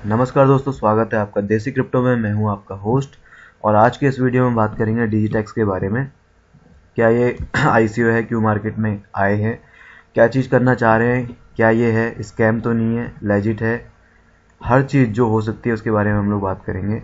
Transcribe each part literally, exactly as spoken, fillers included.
नमस्कार दोस्तों, स्वागत है आपका देसी क्रिप्टो में। मैं हूं आपका होस्ट और आज के इस वीडियो में बात करेंगे डिजिटेक्स के बारे में। क्या ये आई सी ओ है, क्यों मार्केट में आए हैं, क्या चीज़ करना चाह रहे हैं, क्या ये है स्कैम तो नहीं है, लेजिट है, हर चीज़ जो हो सकती है उसके बारे में हम लोग बात करेंगे।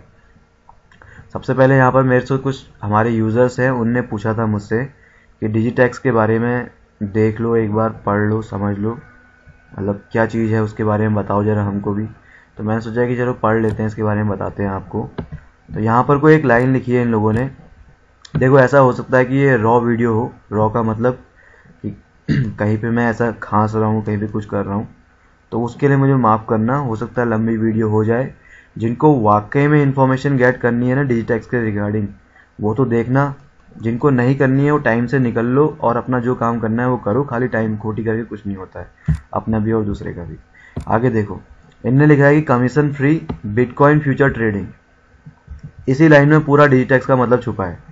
सबसे पहले यहाँ पर मेरे से कुछ हमारे यूज़र्स हैं, उनने पूछा था मुझसे कि डिजिटेक्स के बारे में देख लो, एक बार पढ़ लो, समझ लो, मतलब क्या चीज़ है उसके बारे में बताओ ज़रा हमको भी। तो मैंने सोचा कि चलो पढ़ लेते हैं, इसके बारे में बताते हैं आपको। तो यहाँ पर कोई एक लाइन लिखी है इन लोगों ने। देखो, ऐसा हो सकता है कि ये रॉ वीडियो हो। रॉ का मतलब कि कहीं पे मैं ऐसा खांस रहा हूँ, कहीं पे कुछ कर रहा हूँ, तो उसके लिए मुझे माफ़ करना। हो सकता है लंबी वीडियो हो जाए। जिनको वाकई में इन्फॉर्मेशन गेट करनी है ना डिजिटेक्स के रिगार्डिंग, वो तो देखना। जिनको नहीं करनी है वो टाइम से निकल लो और अपना जो काम करना है वो करो। खाली टाइम खोटी करके कुछ नहीं होता है, अपना भी और दूसरे का भी। आगे देखो, इनने लिखा है कि commission free bitcoin future trading. इसी लाइन में पूरा डिजिटेक्स का मतलब छुपा है।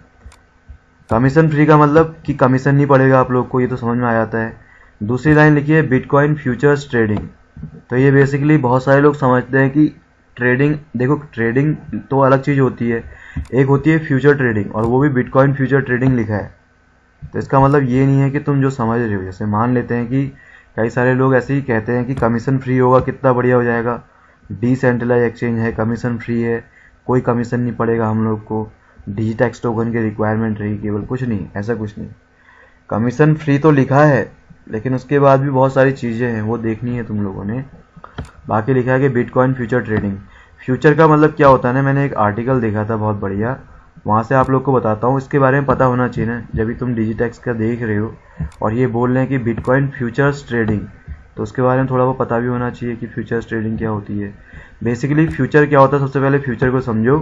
कमीशन फ्री का मतलब कि कमीशन नहीं पड़ेगा आप लोग को, ये तो समझ में आ जाता है। दूसरी लाइन लिखी है बिटकॉइन फ्यूचर्स ट्रेडिंग। तो ये बेसिकली बहुत सारे लोग समझते हैं कि ट्रेडिंग, देखो ट्रेडिंग तो अलग चीज़ होती है, एक होती है फ्यूचर ट्रेडिंग, और वो भी बिटकॉइन फ्यूचर ट्रेडिंग लिखा है। तो इसका मतलब ये नहीं है कि तुम जो समझ रहे हो। जैसे मान लेते हैं कि कई सारे लोग ऐसे ही कहते हैं कि कमीशन फ्री होगा, कितना बढ़िया हो जाएगा, डिसेंट्रलाइज एक्सचेंज है, कमीशन फ्री है, कोई कमीशन नहीं पड़ेगा हम लोग को, डिजिटेक्स टोकन की रिक्वायरमेंट रही केवल, कुछ नहीं, ऐसा कुछ नहीं। कमीशन फ्री तो लिखा है, लेकिन उसके बाद भी बहुत सारी चीज़ें हैं, वो देखनी है तुम लोगों ने। बाकी लिखा है कि बिटकॉइन फ्यूचर ट्रेडिंग। फ्यूचर का मतलब क्या होता है ना, मैंने एक आर्टिकल देखा था बहुत बढ़िया, वहाँ से आप लोग को बताता हूँ। इसके बारे में पता होना चाहिए ना, जब भी तुम डिजिटेक्स का देख रहे हो और ये बोल रहे हैं कि बिटकॉइन फ्यूचर्स ट्रेडिंग, तो उसके बारे में थोड़ा बहुत पता भी होना चाहिए कि फ्यूचर्स ट्रेडिंग क्या होती है। बेसिकली फ्यूचर क्या होता है, सबसे पहले फ्यूचर को समझो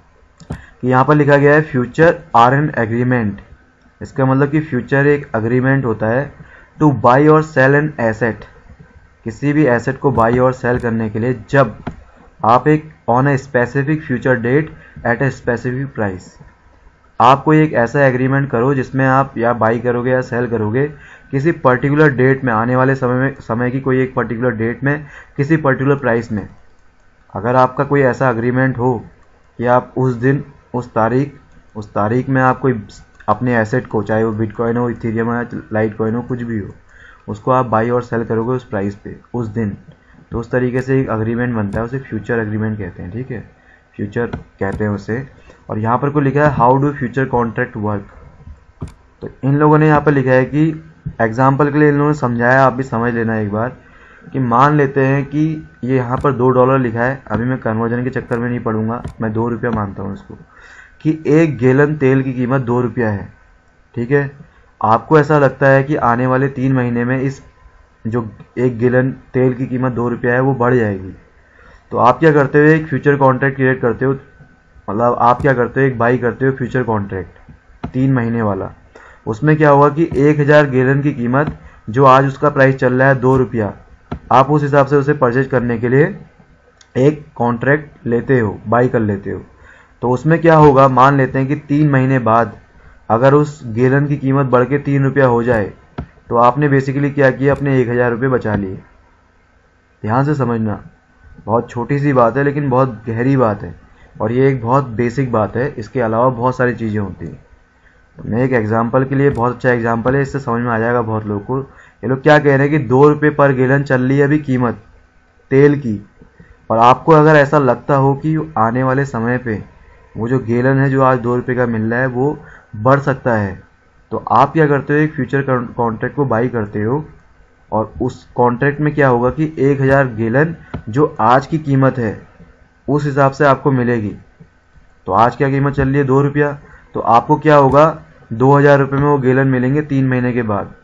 कि यहाँ पर लिखा गया है फ्यूचर आर एन एग्रीमेंट। इसका मतलब कि फ्यूचर एक अग्रीमेंट होता है टू बाई और सेल एन एसेट। किसी भी एसेट को बाई और सेल करने के लिए जब आप एक on a specific future date at a specific price, आप कोई एक ऐसा एग्रीमेंट करो जिसमें आप या बाई करोगे या सेल करोगे किसी पर्टिकुलर डेट में, आने वाले समय में, समय की कोई एक पर्टिकुलर डेट में, किसी पर्टिकुलर प्राइस में। अगर आपका कोई ऐसा अग्रीमेंट हो कि आप उस दिन, उस तारीख उस तारीख में आप कोई अपने एसेट को, चाहे वो बिटकॉइन हो, इथेरियम हो, लाइट कॉइन हो, कुछ भी हो, उसको आप बाई और सेल करोगे उस प्राइस पे उस दिन, तो उस तरीके से एक अग्रीमेंट बनता है, उसे फ्यूचर अग्रीमेंट कहते हैं। ठीक है, फ्यूचर कहते हैं उसे। और यहाँ पर को लिखा है how do future contract work. तो इन लोगों ने यहाँ पर लिखा है कि एग्जाम्पल के लिए इन लोगों ने समझाया, आप भी समझ लेना एक बार, कि मान लेते हैं कि ये यहाँ पर दो डॉलर लिखा है। अभी मैं कन्वर्जन के चक्कर में नहीं पड़ूंगा, मैं दो रुपया मानता हूँ इसको, कि एक गैलन तेल की कीमत दो रुपया है। ठीक है, आपको ऐसा लगता है कि आने वाले तीन महीने में इस जो एक गैलन तेल की कीमत दो रुपया है वो बढ़ जाएगी। तो आप क्या करते हो, एक फ्यूचर कॉन्ट्रैक्ट क्रिएट करते हो, मतलब आप क्या करते हो, एक बाई करते हो फ्यूचर कॉन्ट्रैक्ट तीन महीने वाला। उसमें क्या होगा कि एक हज़ार गैलन की कीमत, जो आज उसका प्राइस चल रहा है दो रुपया, आप उस हिसाब से उसे परचेज करने के लिए एक कॉन्ट्रैक्ट लेते हो, बाई कर लेते हो। तो उसमें क्या होगा, मान लेते हैं कि तीन महीने बाद अगर उस गैलन की कीमत बढ़ के तीन रुपया हो जाए, तो आपने बेसिकली क्या किया, अपने एक हज़ार रुपये बचा लिए। ध्यान से समझना, बहुत छोटी सी बात है लेकिन बहुत गहरी बात है, और ये एक बहुत बेसिक बात है। इसके अलावा बहुत सारी चीज़ें होती हैं। तो मैं एक एग्जांपल के लिए, बहुत अच्छा एग्जांपल है, इससे समझ में आ जाएगा बहुत लोगों को। ये लोग क्या कह रहे हैं कि दो रुपये पर गैलन चल रही है अभी कीमत तेल की, और आपको अगर ऐसा लगता हो कि आने वाले समय पे वो जो गैलन है जो आज दो रुपये का मिल रहा है वो बढ़ सकता है, तो आप क्या करते हो, एक फ्यूचर कॉन्ट्रैक्ट को बाई करते हो, और उस कॉन्ट्रैक्ट में क्या होगा कि एक हज़ार गैलन जो आज की कीमत है उस हिसाब से आपको मिलेगी। तो आज क्या कीमत चल रही है, दो रुपया, तो आपको क्या होगा, दो हज़ार रुपये में वो गैलन मिलेंगे तीन महीने के बाद।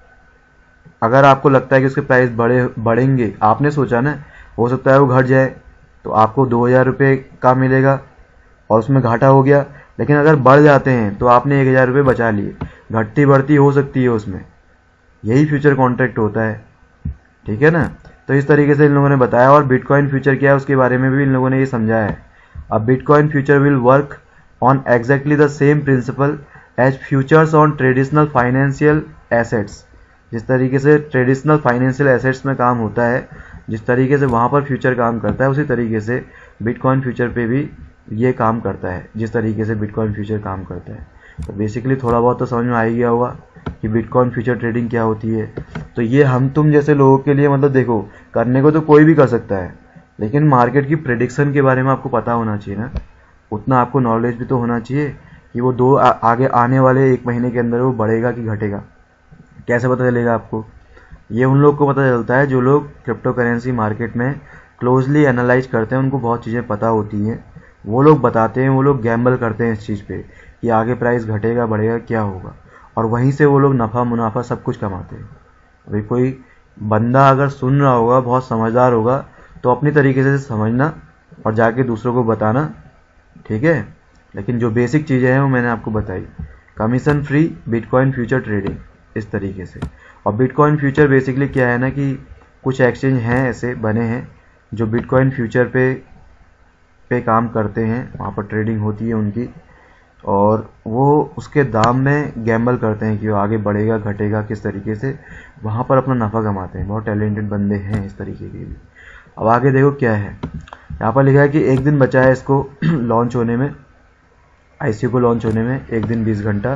अगर आपको लगता है कि उसके प्राइस बढ़े बढ़ेंगे, आपने सोचा ना, हो सकता है वो घट जाए, तो आपको दो हज़ार रुपये का मिलेगा और उसमें घाटा हो गया। लेकिन अगर बढ़ जाते हैं तो आपने एक हज़ार रुपये बचा लिए, घटती बढ़ती हो सकती है उसमें। यही फ्यूचर कॉन्ट्रैक्ट होता है। ठीक है ना, तो इस तरीके से इन लोगों ने बताया। और बिटकॉइन फ्यूचर क्या है उसके बारे में भी इन लोगों ने ये समझाया है। अब bitcoin future will work on exactly the same principle as futures on traditional financial assets. जिस तरीके से ट्रेडिशनल फाइनेंशियल एसेट्स में काम होता है, जिस तरीके से वहाँ पर फ्यूचर काम करता है, उसी तरीके से बिटकॉइन फ्यूचर पे भी ये काम करता है, जिस तरीके से बिटकॉइन फ्यूचर काम करता है। तो बेसिकली थोड़ा बहुत तो समझ में आ ही गया होगा कि बिटकॉइन फ्यूचर ट्रेडिंग क्या होती है। तो ये हम तुम जैसे लोगों के लिए, मतलब देखो, करने को तो कोई भी कर सकता है, लेकिन मार्केट की प्रेडिक्शन के बारे में आपको पता होना चाहिए ना, उतना आपको नॉलेज भी तो होना चाहिए कि वो दो आ, आगे आने वाले एक महीने के अंदर वो बढ़ेगा कि घटेगा। कैसे पता चलेगा आपको? ये उन लोग को पता चलता है जो लोग क्रिप्टो करेंसी मार्केट में क्लोजली एनालाइज करते हैं, उनको बहुत चीज़ें पता होती हैं, वो लोग बताते हैं, वो लोग गैम्बल करते हैं इस चीज़ पे कि आगे प्राइस घटेगा बढ़ेगा क्या होगा, और वहीं से वो लोग नफ़ा मुनाफा सब कुछ कमाते हैं। अभी कोई बंदा अगर सुन रहा होगा, बहुत समझदार होगा, तो अपनी तरीके से समझना और जाके दूसरों को बताना, ठीक है। लेकिन जो बेसिक चीज़ें हैं वो मैंने आपको बताई। Commission free bitcoin future trading, इस तरीके से। और बिटकॉइन फ्यूचर बेसिकली क्या है ना कि कुछ एक्सचेंज हैं ऐसे बने हैं जो बिटकॉइन फ्यूचर पे पे काम करते हैं, वहाँ पर ट्रेडिंग होती है उनकी, और वो उसके दाम में गैम्बल करते हैं कि वो आगे बढ़ेगा घटेगा किस तरीके से, वहाँ पर अपना नफ़ा कमाते हैं। बहुत टैलेंटेड बंदे हैं इस तरीके के भी। अब आगे देखो क्या है, यहाँ पर लिखा है कि एक दिन बचा है इसको लॉन्च होने में, आईसीओ को लॉन्च होने में एक दिन बीस घंटा।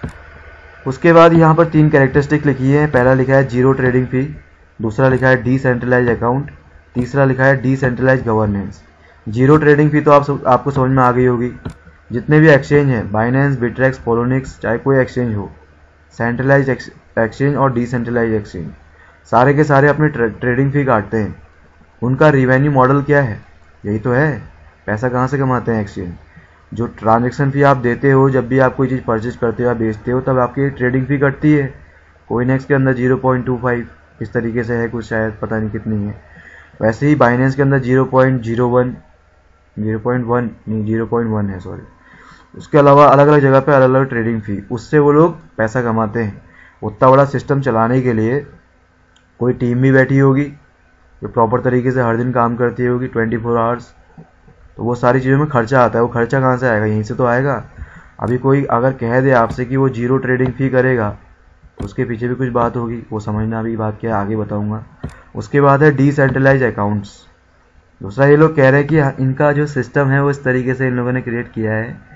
उसके बाद यहाँ पर तीन कैरेक्टरिस्टिक लिखी है। पहला लिखा है जीरो ट्रेडिंग फी, दूसरा लिखा है डिसेंट्रलाइज अकाउंट, तीसरा लिखा है decentralise governance. Zero trading fee तो आप आपको समझ में आ गई होगी। जितने भी एक्सचेंज हैं, बाइनेंस, बिटरेक्स, पोलोनिक्स, चाहे कोई एक्सचेंज हो, सेंट्रलाइज एक्सचेंज और डिसेंट्रलाइज एक्सचेंज, सारे के सारे अपने ट्रे, ट्रेडिंग फी काटते हैं। उनका रिवेन्यू मॉडल क्या है? यही तो है, पैसा कहाँ से कमाते हैं एक्सचेंज। जो ट्रांजेक्शन फी आप देते हो, जब भी आप कोई चीज़ परचेज करते हो या बेचते हो, तब आपकी ट्रेडिंग फी कटती है। कोइनेक्स के अंदर जीरो पॉइंट टू फाइव इस तरीके से है कुछ, शायद पता नहीं कितनी है। वैसे ही बाइनेंस के अंदर zero point zero one zero point one नहीं जीरो पॉइंट वन है, सॉरी। उसके अलावा अलग अलग जगह पे अलग अलग ट्रेडिंग फी, उससे वो लोग पैसा कमाते हैं। उतना बड़ा सिस्टम चलाने के लिए कोई टीम भी बैठी होगी जो प्रॉपर तरीके से हर दिन काम करती होगी ट्वेंटी फोर आवर्स। तो वो सारी चीज़ों में खर्चा आता है। वो खर्चा कहाँ से आएगा? यहीं से तो आएगा। अभी कोई अगर कह दे आपसे कि वो जीरो ट्रेडिंग फी करेगा, तो उसके पीछे भी कुछ बात होगी, वो समझना अभी बात क्या है, आगे बताऊंगा। उसके बाद है डिसेंट्रलाइज अकाउंट्स। दूसरा, ये लोग कह रहे हैं कि इनका जो सिस्टम है वो इस तरीके से इन लोगों ने क्रिएट किया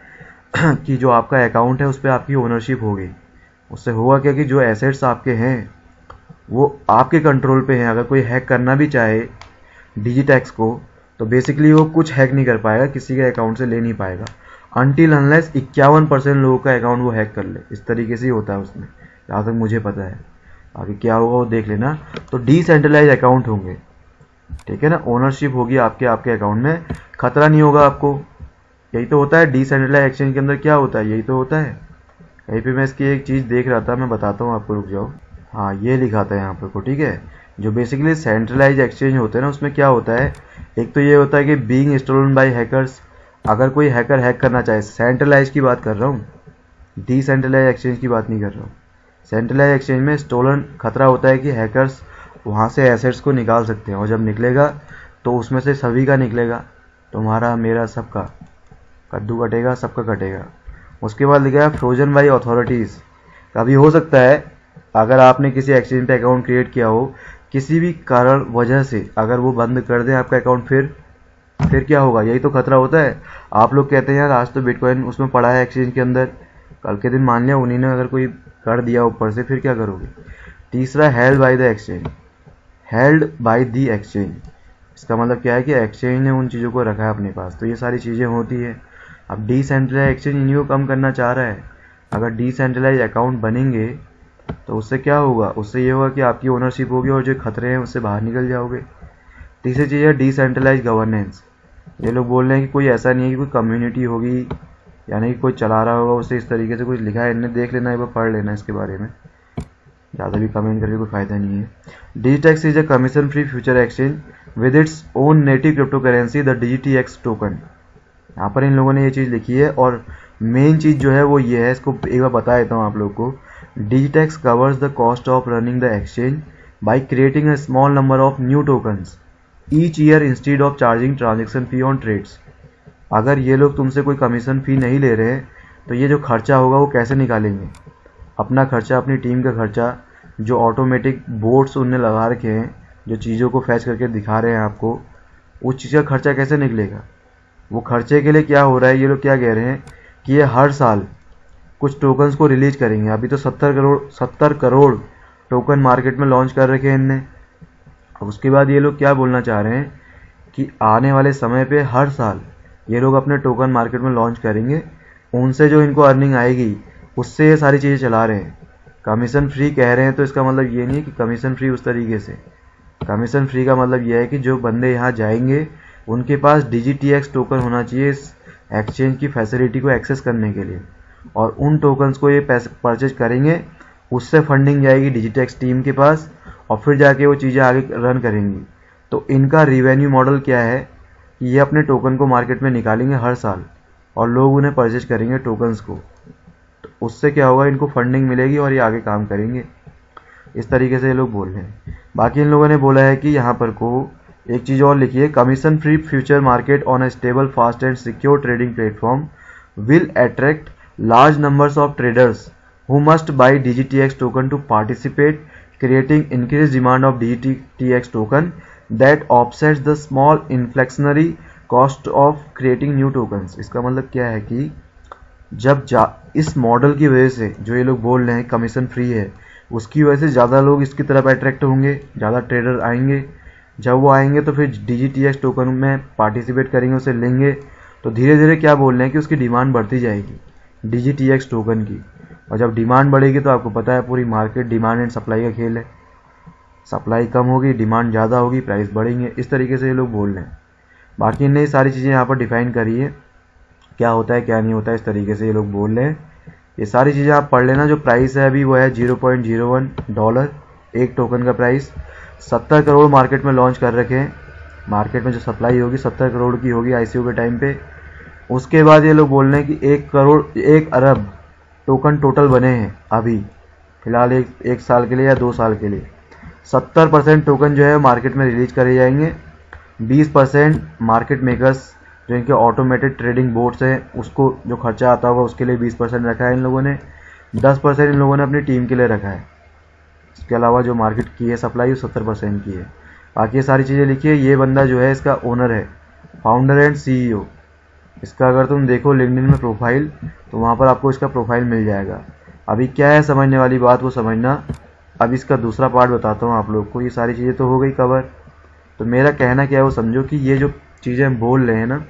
है कि जो आपका अकाउंट है उस पर आपकी ओनरशिप होगी। उससे होगा क्या कि जो एसेट्स आपके हैं वो आपके कंट्रोल पे हैं। अगर कोई हैक करना भी चाहे डिजिटैक्स को, तो बेसिकली वो कुछ हैक नहीं कर पाएगा, किसी के अकाउंट से ले नहीं पाएगा, अनटिल अनलेस इक्यावन परसेंट लोगों का अकाउंट वो हैक कर ले। इस तरीके से ही होता है उसमें, जहाँ तक मुझे पता है। आगे क्या होगा वो देख लेना। तो डिसेंट्रलाइज अकाउंट होंगे, ठीक है ना, ओनरशिप होगी आपके आपके अकाउंट में, खतरा नहीं होगा आपको। यही तो होता है डिसेंट्रलाइज एक्सचेंज के अंदर, क्या होता है, यही तो होता है। कहीं पे मैं इसकी एक चीज़ देख रहा था, मैं बताता हूँ आपको, रुक जाओ। हाँ, ये लिखा था यहाँ पर को, ठीक है। जो बेसिकली सेंट्रलाइज एक्सचेंज होते हैं ना, उसमें क्या होता है, एक तो ये होता है कि बीइंग स्टोलन बाय हैकर्स। अगर कोई हैकर हैक करना चाहे, सेंट्रलाइज की बात कर रहा हूँ, डिसेंट्रलाइज एक्सचेंज की बात नहीं कर रहा हूँ। सेंट्रलाइज एक्सचेंज में स्टोलन खतरा होता है कि हैकर्स वहाँ से एसेट्स को निकाल सकते हैं, और जब निकलेगा तो उसमें से सभी का निकलेगा, तुम्हारा मेरा सबका कद्दू कटेगा, सबका कटेगा। उसके बाद लिखा है फ्रोजन बाई अथॉरिटीज़। कभी हो सकता है अगर आपने किसी एक्सचेंज पे अकाउंट क्रिएट किया हो, किसी भी कारण वजह से अगर वो बंद कर दें आपका अकाउंट, फिर फिर क्या होगा? यही तो खतरा होता है। आप लोग कहते हैं यार आज तो बिटकॉइन उसमें पड़ा है एक्सचेंज के अंदर, कल के दिन मान लिया उन्हीं ने अगर कोई कर दिया ऊपर से, फिर क्या करोगे? तीसरा, held by the exchange. Held by the exchange, इसका मतलब क्या है कि एक्सचेंज ने उन चीज़ों को रखा है अपने पास, तो ये सारी चीज़ें होती है। अब डिसेंट्रलाइज एक्सचेंज इन्हीं को कम करना चाह रहा है। अगर डिसेंट्रलाइज अकाउंट बनेंगे तो उससे क्या होगा? उससे ये होगा कि आपकी ओनरशिप होगी और जो खतरे हैं उससे बाहर निकल जाओगे। तीसरी चीज़ है डिसेंट्रलाइज गवर्नेंस। ये लोग बोल रहे हैं कि कोई ऐसा नहीं है कि कोई कम्युनिटी होगी, यानी कि कोई चला रहा होगा उससे, इस तरीके से कुछ लिखा है, इन्हें देख लेना, एक बार पढ़ लेना इसके बारे में, ज़्यादा भी कमेंट करके कोई फ़ायदा नहीं है। Digitex is a commission free future exchange with its own native crypto currency the Digitex token. यहाँ पर इन लोगों ने ये चीज़ लिखी है, और मेन चीज़ जो है वो ये है, इसको एक बार बता देता हूँ आप लोग को। Digitex covers the cost of running the exchange by creating a small number of new tokens each year instead of charging transaction fee on trades. अगर ये लोग तुमसे कोई कमीशन फ़ी नहीं ले रहे हैं, तो ये जो खर्चा होगा वो कैसे निकालेंगे? अपना खर्चा, अपनी टीम का खर्चा, जो ऑटोमेटिक बोर्ड्स उनने लगा रखे हैं, जो चीज़ों को फैच करके दिखा रहे हैं आपको, उस चीज़ का खर्चा कैसे निकलेगा? वो खर्चे के लिए क्या हो रहा है, ये लोग क्या कह रहे हैं कि ये हर साल कुछ टोकन्स को रिलीज करेंगे। अभी तो सत्तर करोड़ सत्तर करोड़ टोकन मार्केट में लॉन्च कर रखे हैं इनने। अब उसके बाद ये लोग क्या बोलना चाह रहे हैं कि आने वाले समय पे हर साल ये लोग अपने टोकन मार्केट में लॉन्च करेंगे, उनसे जो इनको अर्निंग आएगी उससे ये सारी चीज़ें चला रहे हैं। कमीशन फ्री कह रहे हैं तो इसका मतलब ये नहीं है कि कमीशन फ्री उस तरीके से। कमीशन फ्री का मतलब यह है कि जो बंदे यहाँ जाएंगे उनके पास डिजीटीएक्स टोकन होना चाहिए इस एक्सचेंज की फैसिलिटी को एक्सेस करने के लिए, और उन टोकन्स को ये पैसे परचेज करेंगे, उससे फंडिंग जाएगी डिजीटेक्स टीम के पास और फिर जाके वो चीज़ें आगे रन करेंगी। तो इनका रिवेन्यू मॉडल क्या है कि ये अपने टोकन को मार्केट में निकालेंगे हर साल और लोग उन्हें परचेज करेंगे टोकन्स को। तो उससे क्या होगा, इनको फंडिंग मिलेगी और ये आगे काम करेंगे। इस तरीके से ये लोग बोल रहे हैं। बाकी इन लोगों ने बोला है कि यहाँ पर को एक चीज़ और लिखी है, commission free future market on a stable fast and secure trading platform will attract large numbers of traders who must buy digitex token to participate, creating increased demand of digitex token that offsets the small inflationary cost of creating new tokens। इसका मतलब क्या है कि जब जा इस model की वजह से जो ये लोग बोल रहे हैं कमीशन फ्री है, उसकी वजह से ज़्यादा लोग इसकी तरफ अट्रैक्ट होंगे, ज़्यादा ट्रेडर आएंगे। जब वो आएंगे तो फिर डिजीटीएक्स टोकन में पार्टिसिपेट करेंगे, उसे लेंगे, तो धीरे धीरे क्या बोल रहे हैं कि उसकी डिमांड बढ़ती जाएगी डिजीटीएक्स टोकन की। और जब डिमांड बढ़ेगी तो आपको पता है पूरी मार्केट डिमांड एंड सप्लाई का खेल है। सप्लाई कम होगी, डिमांड ज़्यादा होगी, प्राइस बढ़ेंगे। इस तरीके से ये लोग बोल रहे हैं। बाकी इनने सारी चीज़ें यहाँ पर डिफाइन करी है, क्या होता है क्या नहीं होता है, इस तरीके से ये लोग बोल रहे हैं। ये सारी चीज़ें आप पढ़ लेना। जो प्राइस है अभी वो है zero point zero one dollar एक टोकन का प्राइस। सत्तर करोड़ मार्केट में लॉन्च कर रखे हैं। मार्केट में जो सप्लाई होगी सत्तर करोड़ की होगी आईसीओ के टाइम पे। उसके बाद ये लोग बोल रहे हैं कि एक करोड़ एक अरब टोकन टोटल बने हैं अभी फिलहाल एक एक साल के लिए या दो साल के लिए। सत्तर परसेंट टोकन जो है मार्केट में रिलीज करे जाएंगे। बीस परसेंट मार्केट मेकर्स जो इनके ऑटोमेटेड ट्रेडिंग बोर्ड्स हैं उसको जो खर्चा आता होगा उसके लिए बीस परसेंट रखा है इन लोगों ने। दस परसेंट इन लोगों ने अपनी टीम के लिए रखा है। इसके अलावा जो मार्केट की है सप्लाई वो सत्तर परसेंट की है। बाकी ये सारी चीज़ें लिखिए। ये बंदा जो है इसका ओनर है, फाउंडर एंड सीईओ। इसका अगर तुम देखो लिंक्डइन में प्रोफाइल तो वहाँ पर आपको इसका प्रोफाइल मिल जाएगा। अभी क्या है समझने वाली बात वो समझना। अब इसका दूसरा पार्ट बताता हूँ आप लोग को। ये सारी चीज़ें तो हो गई कवर। तो मेरा कहना क्या है वो समझो कि ये जो चीज़ें हम बोल रहे हैं ना,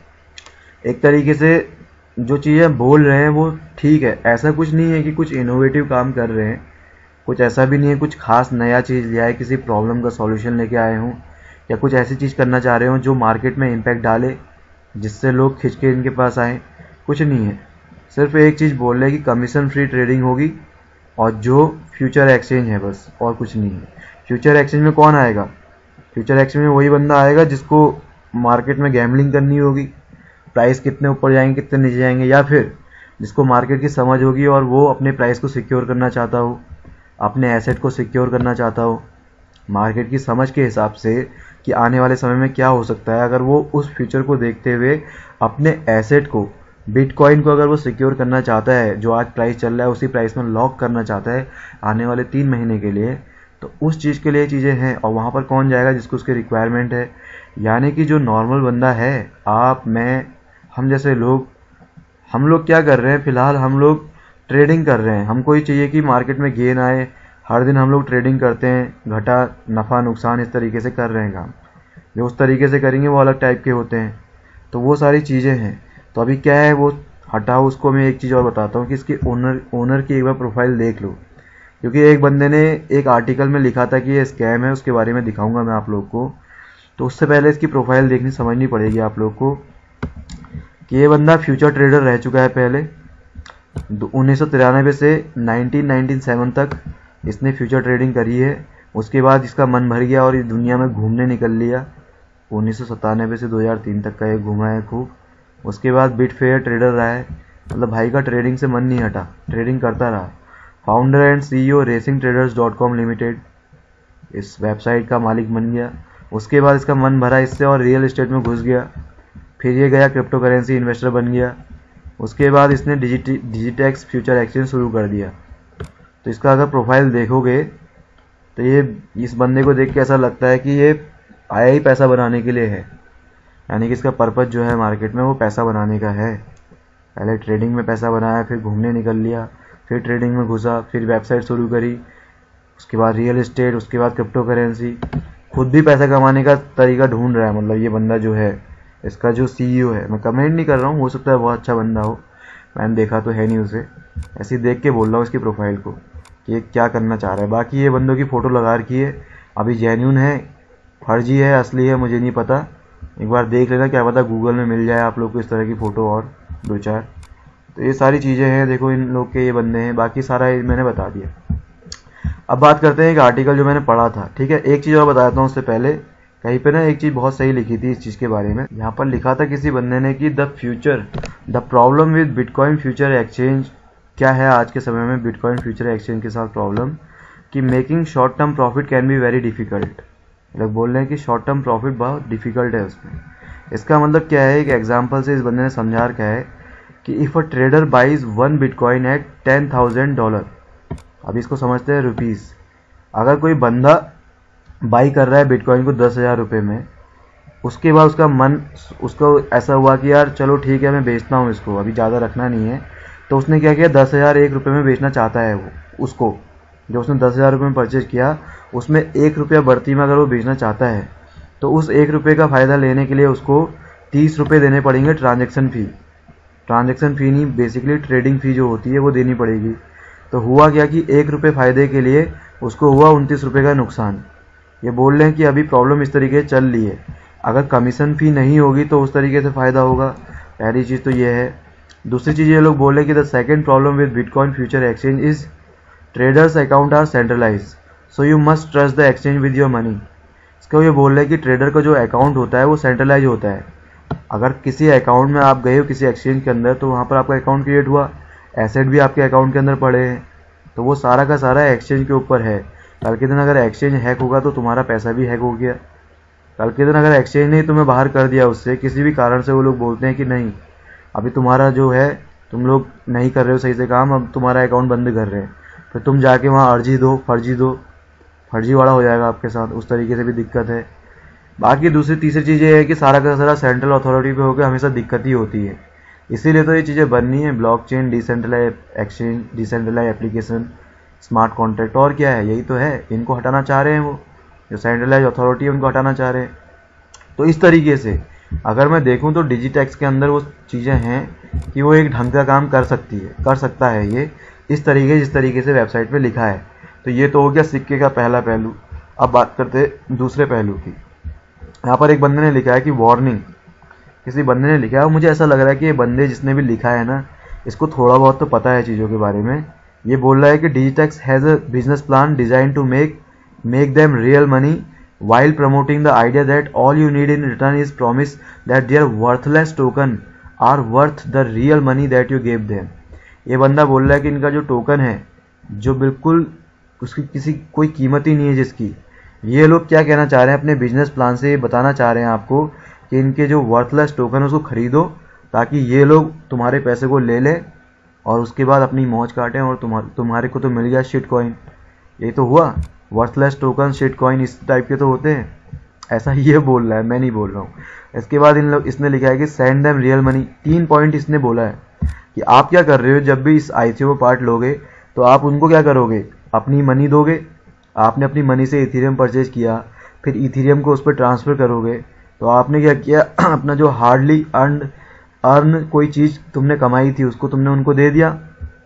एक तरीके से जो चीज़ें बोल रहे हैं वो ठीक है। ऐसा कुछ नहीं है कि कुछ इनोवेटिव काम कर रहे हैं, कुछ ऐसा भी नहीं है कुछ खास नया चीज़ लिया है, किसी प्रॉब्लम का सॉल्यूशन लेके आए हों या कुछ ऐसी चीज़ करना चाह रहे हो जो मार्केट में इम्पैक्ट डाले जिससे लोग खिंच के इनके पास आए। कुछ नहीं है, सिर्फ एक चीज़ बोल रहे हैं कि कमीशन फ्री ट्रेडिंग होगी और जो फ्यूचर एक्सचेंज है, बस और कुछ नहीं है। फ्यूचर एक्सचेंज में कौन आएगा? फ्यूचर एक्सचेंज में वही बंदा आएगा जिसको मार्केट में गैम्बलिंग करनी होगी, प्राइस कितने ऊपर जाएंगे कितने नीचे जाएंगे, या फिर जिसको मार्केट की समझ होगी और वो अपने प्राइस को सिक्योर करना चाहता हो, अपने एसेट को सिक्योर करना चाहता हो मार्केट की समझ के हिसाब से कि आने वाले समय में क्या हो सकता है। अगर वो उस फ्यूचर को देखते हुए अपने एसेट को, बिटकॉइन को अगर वो सिक्योर करना चाहता है, जो आज प्राइस चल रहा है उसी प्राइस में लॉक करना चाहता है आने वाले तीन महीने के लिए, तो उस चीज़ के लिए चीज़ें हैं। और वहाँ पर कौन जाएगा? जिसको उसकी रिक्वायरमेंट है। यानी कि जो नॉर्मल बंदा है, आप, मैं, हम जैसे लोग, हम लोग क्या कर रहे हैं फिलहाल? हम लोग ट्रेडिंग कर रहे हैं। हमको ये चाहिए कि मार्केट में गेन आए। हर दिन हम लोग ट्रेडिंग करते हैं, घटा नफ़ा नुकसान इस तरीके से कर रहे हैं काम। जो उस तरीके से करेंगे वो अलग टाइप के होते हैं। तो वो सारी चीज़ें हैं। तो अभी क्या है वो हटाओ, उसको मैं एक चीज़ और बताता हूँ कि इसकी ओनर ओनर की एक बार प्रोफाइल देख लो। क्योंकि एक बंदे ने एक आर्टिकल में लिखा था कि ये स्कैम है, उसके बारे में दिखाऊंगा मैं आप लोग को। तो उससे पहले इसकी प्रोफाइल देखनी समझनी पड़ेगी आप लोग को कि ये बंदा फ्यूचर ट्रेडर रह चुका है पहले। उन्नीस सौ तिरानवे से नाइनटीन नाइनटी सेवन तक इसने फ्यूचर ट्रेडिंग करी है। उसके बाद इसका मन भर गया और इस दुनिया में घूमने निकल लिया। उन्नीस सौ सत्तानवे से दो हज़ार तीन तक का ये घूमा है खूब। उसके बाद बिट फेयर ट्रेडर रहा है। मतलब भाई का ट्रेडिंग से मन नहीं हटा, ट्रेडिंग करता रहा। Founder and CEO racing traders dot com limited, इस वेबसाइट का मालिक बन गया। उसके बाद इसका मन भरा इससे और रियल एस्टेट में घुस गया। फिर ये गया क्रिप्टो करेंसी इन्वेस्टर बन गया। उसके बाद इसने डिजिटी डिजिटेक्स फ्यूचर एक्सचेंज शुरू कर दिया। तो इसका अगर प्रोफाइल देखोगे तो ये इस बंदे को देख के ऐसा लगता है कि ये आया ही पैसा बनाने के लिए है। यानी कि इसका पर्पज़ जो है मार्केट में वो पैसा बनाने का है। पहले ट्रेडिंग में पैसा बनाया, फिर घूमने निकल लिया, फिर ट्रेडिंग में घुसा, फिर वेबसाइट शुरू करी, उसके बाद रियल एस्टेट, उसके बाद क्रिप्टो करेंसी। खुद भी पैसा कमाने का तरीका ढूंढ रहा है। मतलब ये बंदा जो है, इसका जो सीईओ है, मैं कमेंट नहीं कर रहा हूँ, हो सकता है बहुत अच्छा बंदा हो, मैंने देखा तो है नहीं उसे, ऐसे ही देख के बोल रहा हूँ इसकी प्रोफाइल को कि ये क्या करना चाह रहा है। बाकी ये बंदों की फ़ोटो लगा रखी है, अभी जेन्यून है, फर्जी है, असली है, मुझे नहीं पता। एक बार देख लेना, क्या पता गूगल में मिल जाए आप लोग को इस तरह की फ़ोटो और दो चार। तो ये सारी चीज़ें हैं, देखो इन लोग के ये बंदे हैं, बाकी सारा मैंने बता दिया। अब बात करते हैं एक आर्टिकल जो मैंने पढ़ा था, ठीक है। एक चीज़ और बताता हूँ उससे पहले, कहीं पे ना एक चीज़ बहुत सही लिखी थी इस चीज़ के बारे में। यहाँ पर लिखा था किसी बंदे ने कि the future the problem with bitcoin future exchange, क्या है आज के समय में बिटकॉइन फ्यूचर एक्सचेंज के साथ प्रॉब्लम, कि making short term profit can be very difficult. लोग बोल रहे हैं कि शॉर्ट टर्म प्रॉफिट बहुत डिफिकल्ट है उसमें। इसका मतलब क्या है, एक एग्जाम्पल से इस बंदे ने समझा रखा है कि if a trader buys one bitcoin at ten thousand dollar, अभी इसको समझते हैं रुपीज़। अगर कोई बंदा बाई कर रहा है बिटकॉइन को दस हज़ार रुपये में, उसके बाद उसका मन, उसको ऐसा हुआ कि यार चलो ठीक है मैं बेचता हूँ इसको, अभी ज़्यादा रखना नहीं है, तो उसने क्या किया, दस हज़ार एक रुपये में बेचना चाहता है वो उसको, जो उसने दस हज़ार रुपये में परचेज किया उसमें एक रुपया बढ़ती में अगर वो बेचना चाहता है, तो उस एक रुपये का फ़ायदा लेने के लिए उसको तीस रुपये देने पड़ेंगे ट्रांजेक्शन फ़ी। ट्रांजेक्शन फ़ी नहीं, बेसिकली ट्रेडिंग फ़ी जो होती है वो देनी पड़ेगी। तो हुआ क्या कि एक रुपये फ़ायदे के लिए उसको हुआ उनतीस रुपये का नुकसान। ये बोल रहे हैं कि अभी प्रॉब्लम इस तरीके से चल रही है, अगर कमीशन फ़ी नहीं होगी तो उस तरीके से फ़ायदा होगा। पहली चीज़ तो ये है। दूसरी चीज़ ये लोग बोल रहे हैं कि the second problem with bitcoin future exchange is traders account are centralise, so you must trust the exchange with your money. इसका ये बोल रहे हैं कि ट्रेडर का जो अकाउंट होता है वो सेंट्रलाइज होता है। अगर किसी अकाउंट में आप गए हो किसी एक्सचेंज के अंदर, तो वहाँ पर आपका अकाउंट क्रिएट हुआ, एसेट भी आपके अकाउंट के अंदर पड़े हैं, तो वो सारा का सारा एक्सचेंज के ऊपर है। कल के दिन अगर एक्सचेंज हैक होगा तो तुम्हारा पैसा भी हैक हो गया। कल के दिन अगर एक्सचेंज ने तुम्हें बाहर कर दिया उससे किसी भी कारण से, वो लोग बोलते हैं कि नहीं अभी तुम्हारा जो है तुम लोग नहीं कर रहे हो सही से काम, अब तुम्हारा अकाउंट बंद कर रहे हैं, फिर तुम जाके वहाँ अर्जी दो, फर्जी दो, फर्जी वाला हो जाएगा आपके साथ, उस तरीके से भी दिक्कत है। बाकी दूसरी तीसरी चीज़ ये है कि सारा का सारा सेंट्रल अथॉरिटी पे होकर हमेशा दिक्कत ही होती है, इसीलिए तो ये चीज़ें बननी है, blockchain, decentralise exchange, decentralise application, smart contract, और क्या है, यही तो है। इनको हटाना चाह रहे हैं वो जो सेंट्रलाइज अथॉरिटी है, उनको हटाना चाह रहे हैं। तो इस तरीके से अगर मैं देखूं तो डिजीटेक्स के अंदर वो चीज़ें हैं कि वो एक ढंग का काम कर सकती है, कर सकता है ये इस तरीके जिस तरीके से वेबसाइट पे लिखा है। तो ये तो हो गया सिक्के का पहला पहलू। अब बात करते हैं दूसरे पहलू की। यहाँ पर एक बंदे ने लिखा है कि वार्निंग, किसी बंदे ने लिखा है, और मुझे ऐसा लग रहा है कि ये बंदे जिसने भी लिखा है ना, इसको थोड़ा बहुत तो पता है चीज़ों के बारे में। ये बोल रहा है कि Digitex has a business plan design to make make them real money while promoting the idea that all you need in return is promise that their worthless token are worth the real money that you gave them। ये बंदा बोल रहा है कि इनका जो token है, जो बिल्कुल उसकी किसी कोई कीमत ही नहीं है जिसकी, ये लोग क्या कहना चाह रहे हैं अपने बिजनेस प्लान से, ये बताना चाह रहे हैं आपको कि इनके जो वर्थलेस टोकन है उसको खरीदो, ताकि ये लोग तुम्हारे पैसे को ले लें और उसके बाद अपनी मौज काटें, और तुम्हारे तुम्हारे को तो मिल गया शिट कॉइन। यही तो हुआ, वर्थलेस टोकन, शिट कॉइन, इस टाइप के तो होते हैं। ऐसा ये बोल रहा है, मैं नहीं बोल रहा हूँ। इसके बाद इन लोग इसने लिखा है कि सेंड देम रियल मनी। तीन पॉइंट इसने बोला है कि आप क्या कर रहे हो, जब भी इस आईसीओ में पार्ट लोगे तो आप उनको क्या करोगे, अपनी मनी दोगे। आपने अपनी मनी से इथेरियम परचेज किया, फिर इथेरियम को उस पर ट्रांसफ़र करोगे, तो आपने क्या किया, अपना जो हार्डली अर्न अर्न कोई चीज़ तुमने कमाई थी उसको तुमने उनको दे दिया,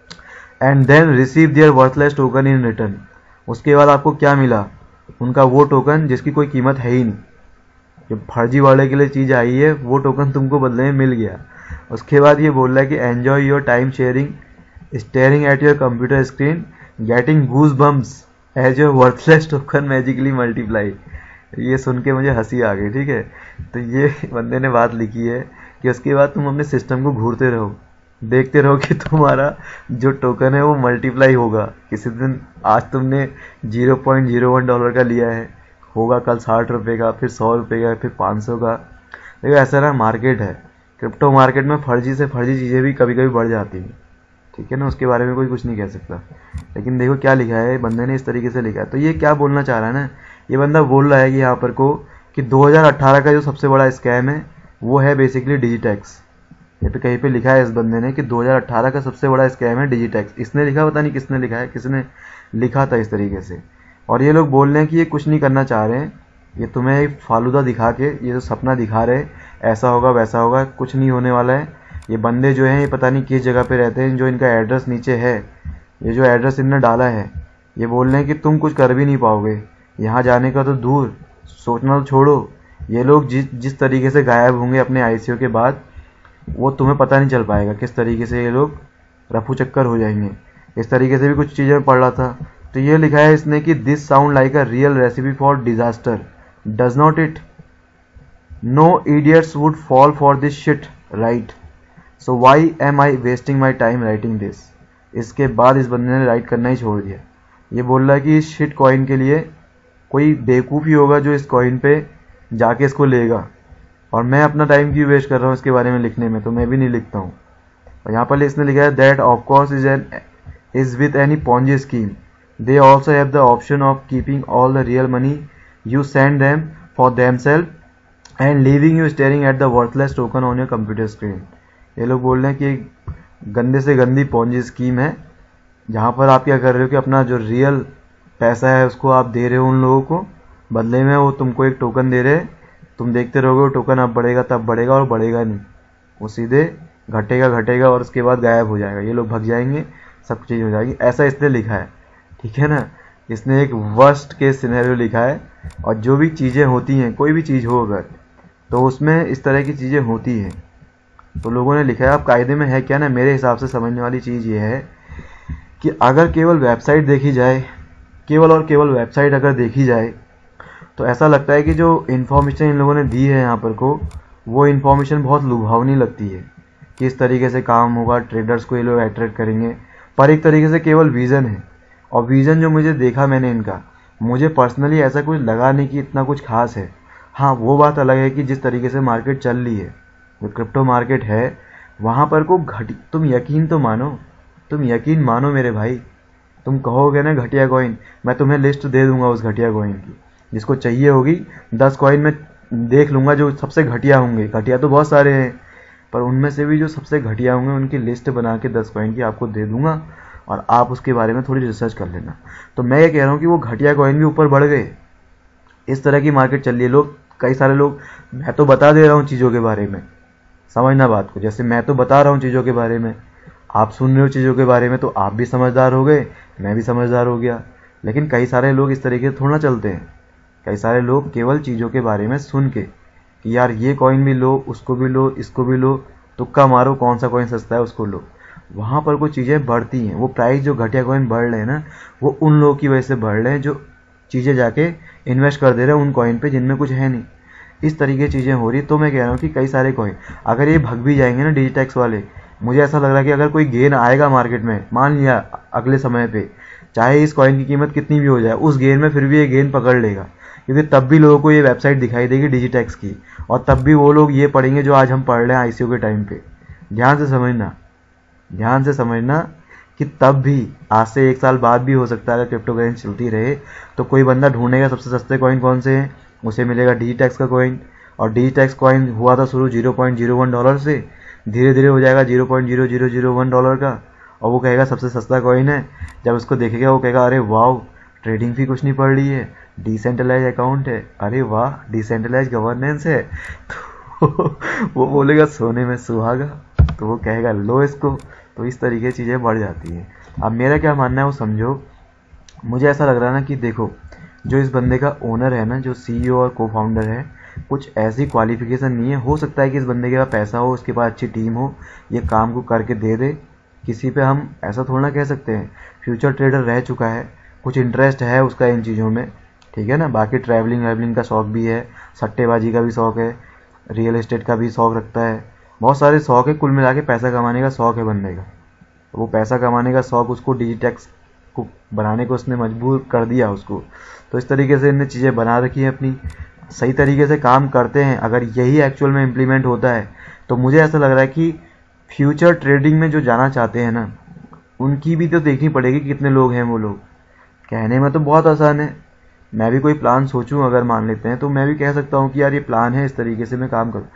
and then receive their worthless token in return. उसके बाद आपको क्या मिला, उनका वो टोकन जिसकी कोई कीमत है ही नहीं, जो फर्जी वाले के लिए चीज़ आई है वो टोकन तुमको बदले में मिल गया। उसके बाद ये बोल रहा है कि enjoy your time sharing staring at your computer screen getting goose bumps as your worthless token magically multiply. ये सुन के मुझे हंसी आ गई, ठीक है। तो ये बंदे ने बात लिखी है कि उसके बाद तुम अपने सिस्टम को घूरते रहो, देखते रहो कि तुम्हारा जो टोकन है वो मल्टीप्लाई होगा। किसी दिन आज तुमने zero point zero one dollar का लिया है, होगा कल साठ रुपये का, फिर सौ रुपये का, फिर पाँच सौ का। देखो ऐसा ना मार्केट है, क्रिप्टो मार्केट में फर्जी से फर्जी चीज़ें भी कभी कभी बढ़ जाती हैं, ठीक है ना। उसके बारे में कोई कुछ नहीं कह सकता, लेकिन देखो क्या लिखा है बंदे ने, इस तरीके से लिखा है। तो ये क्या बोलना चाह रहा है ना, ये बंदा बोल रहा है कि यहाँ पर को कि दो हज़ार अठारह का जो सबसे बड़ा स्कैम है वो है बेसिकली डिजिटेक्स। ये पे कहीं पे लिखा है इस बंदे ने कि दो हज़ार अठारह का सबसे बड़ा स्कैम है डिजिटेक्स। इसने लिखा, पता नहीं किसने लिखा है, किसने लिखा था इस तरीके से। और ये लोग बोल रहे हैं कि ये कुछ नहीं करना चाह रहे हैं, ये तुम्हें एक फालूदा दिखा के, ये जो सपना दिखा रहे ऐसा होगा वैसा होगा, कुछ नहीं होने वाला है। ये बंदे जो हैं ये पता नहीं किस जगह पे रहते हैं, जो इनका एड्रेस नीचे है, ये जो एड्रेस इनने डाला है, ये बोल रहे हैं कि तुम कुछ कर भी नहीं पाओगे, यहाँ जाने का तो दूर, सोचना तो छोड़ो। ये लोग जिस जिस तरीके से गायब होंगे अपने आईसीओ के बाद, वो तुम्हें पता नहीं चल पाएगा किस तरीके से ये लोग रफू चक्कर हो जाएंगे। इस तरीके से भी कुछ चीज़ें पढ़ रहा था, तो ये लिखा है इसने कि this sound like a real recipe for disaster, does not it? No idiots would fall for this shit, right? So why am I wasting my time writing this. इसके बाद इस बंदे ने राइट करना ही छोड़ दिया। ये बोल रहा है कि इस शिट कॉइन के लिए कोई बेवकूफ़ ही होगा जो इस कॉइन पे जाके इसको लेगा, और मैं अपना टाइम क्यों वेस्ट कर रहा हूँ इसके बारे में लिखने में, तो मैं भी नहीं लिखता हूँ। और यहाँ पर इसने लिखा है that of course is an is with any Ponzi scheme, they also have the option of keeping all the real money you send them for them self and leaving you staring at the worthless token on your computer screen. ये लोग बोल रहे हैं कि एक गंदे से गंदी पॉन्जी स्कीम है, जहाँ पर आप क्या कर रहे हो कि अपना जो रियल पैसा है उसको आप दे रहे हो उन लोगों को, बदले में वो तुमको एक टोकन दे रहे हैं, तुम देखते रहोगे वो टोकन अब बढ़ेगा तब बढ़ेगा और बढ़ेगा नहीं, वो सीधे घटेगा घटेगा और उसके बाद गायब हो जाएगा, ये लोग भग जाएंगे, सब चीज़ हो जाएगी। ऐसा इसने लिखा है, ठीक है ना। इसने एक वर्स्ट केस सिनेरियो लिखा है, और जो भी चीज़ें होती हैं, कोई भी चीज़ हो अगर, तो उसमें इस तरह की चीज़ें होती हैं। तो लोगों ने लिखा है, अब कायदे में है क्या ना, मेरे हिसाब से समझने वाली चीज़ ये है कि अगर केवल वेबसाइट देखी जाए, केवल और केवल वेबसाइट अगर देखी जाए, तो ऐसा लगता है कि जो इन्फॉर्मेशन इन लोगों ने दी है यहाँ पर को, वो इन्फॉर्मेशन बहुत लुभावनी लगती है कि इस तरीके से काम होगा, ट्रेडर्स को ये लोग अट्रैक्ट करेंगे। पर एक तरीके से केवल विज़न है, और विज़न जो मुझे देखा मैंने इनका, मुझे पर्सनली ऐसा कुछ लगा नहीं कि इतना कुछ खास है। हाँ, वो बात अलग है कि जिस तरीके से मार्केट चल रही है, जो क्रिप्टो मार्केट है, वहाँ पर को घटी, तुम यकीन तो मानो, तुम यकीन मानो मेरे भाई, तुम कहोगे ना घटिया कॉइन, मैं तुम्हें लिस्ट दे दूंगा उस घटिया कॉइन की, जिसको चाहिए होगी दस कॉइन में देख लूंगा जो सबसे घटिया होंगे। घटिया तो बहुत सारे हैं, पर उनमें से भी जो सबसे घटिया होंगे उनकी लिस्ट बना के दस कॉइन की आपको दे दूंगा, और आप उसके बारे में थोड़ी रिसर्च कर लेना। तो मैं ये कह रहा हूँ कि वो घटिया कॉइन भी ऊपर बढ़ गए, इस तरह की मार्केट चल रही है। लोग, कई सारे लोग, मैं तो बता दे रहा हूँ चीज़ों के बारे में, समझना बात को, जैसे मैं तो बता रहा हूँ चीज़ों के बारे में, आप सुन रहे हो चीज़ों के बारे में, तो आप भी समझदार हो गए, मैं भी समझदार हो गया। लेकिन कई सारे लोग इस तरीके से थोड़ा ना चलते हैं। कई सारे लोग केवल चीज़ों के बारे में सुन के कि यार ये कॉइन भी लो, उसको भी लो, इसको भी लो, तुक्का मारो कौन सा कॉइन सस्ता है उसको लो, वहाँ पर कुछ चीज़ें बढ़ती हैं। वो प्राइस जो घटिया कॉइन बढ़ रहे हैं ना, वो उन लोगों की वजह से बढ़ रहे हैं जो चीज़ें जाके इन्वेस्ट कर दे रहे हैं उन कॉइन पे जिनमें कुछ है नहीं। इस तरीके की चीज़ें हो रही। तो मैं कह रहा हूँ कि कई सारे कॉइन अगर ये भग भी जाएंगे ना डिजिटेक्स वाले, मुझे ऐसा लग रहा है कि अगर कोई गेन आएगा मार्केट में, मान लिया अगले समय पे, चाहे इस कॉइन की कीमत कितनी भी हो जाए, उस गेन में फिर भी ये गेन पकड़ लेगा, क्योंकि तब भी लोगों को ये वेबसाइट दिखाई देगी डिजिटेक्स की, और तब भी वो लोग ये पढ़ेंगे जो आज हम पढ़ रहे हैं आईसीओ के टाइम पे। ध्यान से समझना, ध्यान से समझना कि तब भी, आज से एक साल बाद भी हो सकता है अगर क्रिप्टो करेंसी चलती रहे, तो कोई बंदा ढूंढेगा सबसे सस्ते कॉइन कौन से हैं, उसे मिलेगा डिजिटेक्स का कॉइन। और डिजिटेक्स कॉइन हुआ था शुरू zero point zero one dollar से, धीरे धीरे हो जाएगा zero point zero zero zero one dollar का, और वो कहेगा सबसे सस्ता कॉइन है। जब उसको देखेगा वो कहेगा अरे वाह, ट्रेडिंग फी कुछ नहीं पड़ रही है, डिसेंट्रलाइज अकाउंट है, अरे वाह डिसेंट्रलाइज गवर्नेंस है, तो वो बोलेगा सोने में सुहागा, तो वो कहेगा लो इसको। तो इस तरीके की चीज़ें बढ़ जाती हैं। अब मेरा क्या मानना है वो समझो। मुझे ऐसा लग रहा है ना कि देखो, जो इस बंदे का ओनर है ना, जो सीईओ और को फाउंडर है, कुछ ऐसी क्वालिफिकेशन नहीं है। हो सकता है कि इस बंदे के पास पैसा हो, उसके पास अच्छी टीम हो, ये काम को करके दे दे किसी पे, हम ऐसा थोड़ा ना कह सकते हैं। फ्यूचर ट्रेडर रह चुका है, कुछ इंटरेस्ट है उसका इन चीज़ों में, ठीक है ना। बाकी ट्रैवलिंग वैवलिंग का शौक भी है, सट्टेबाजी का भी शौक है, रियल एस्टेट का भी शौक रखता है, बहुत सारे शौक है। कुल मिला के पैसा कमाने का शौक है बंदे का। वो पैसा कमाने का शौक उसको डिजिटेक्स को बनाने को उसने मजबूर कर दिया उसको। तो इस तरीके से इनने चीज़ें बना रखी हैं अपनी, सही तरीके से काम करते हैं। अगर यही एक्चुअल में इम्प्लीमेंट होता है तो मुझे ऐसा लग रहा है कि फ्यूचर ट्रेडिंग में जो जाना चाहते हैं ना, उनकी भी तो देखनी पड़ेगी कि कितने लोग हैं वो लोग। कहने में तो बहुत आसान है, मैं भी कोई प्लान सोचूं अगर मान लेते हैं, तो मैं भी कह सकता हूं कि यार ये प्लान है, इस तरीके से मैं काम करूं।